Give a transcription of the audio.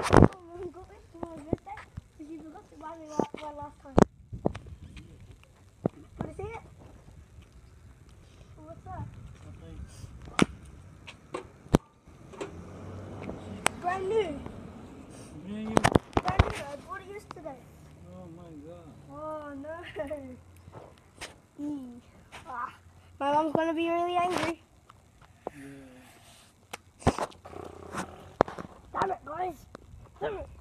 Mom, go back to my birthday because you forgot to buy me one last time. Want to see it? What's that? Brand new. Brand new. Brand new. I bought it yesterday. Oh my god. Oh no. Ah, my mom's gonna be really angry. Yeah. Damn it, guys. Damn it.